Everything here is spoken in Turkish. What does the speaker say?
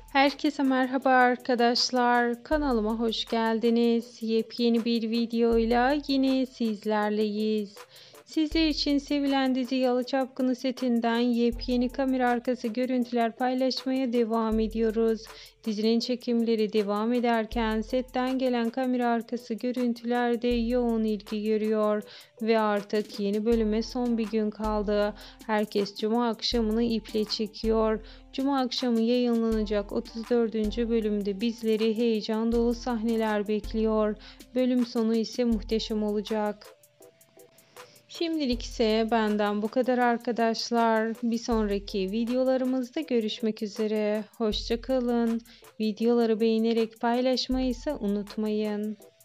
Herkese merhaba arkadaşlar. Kanalıma hoş geldiniz. Yepyeni bir videoyla yine sizlerleyiz. Sizler için sevilen dizi Yalı Çapkını setinden yepyeni kamera arkası görüntüler paylaşmaya devam ediyoruz. Dizinin çekimleri devam ederken setten gelen kamera arkası görüntüler de yoğun ilgi görüyor ve artık yeni bölüme son bir gün kaldı. Herkes cuma akşamını iple çekiyor. Cuma akşamı yayınlanacak 34. bölümde bizleri heyecan dolu sahneler bekliyor. Bölüm sonu ise muhteşem olacak. Şimdilik ise benden bu kadar arkadaşlar. Bir sonraki videolarımızda görüşmek üzere. Hoşça kalın. Videoları beğenerek paylaşmayı ise unutmayın.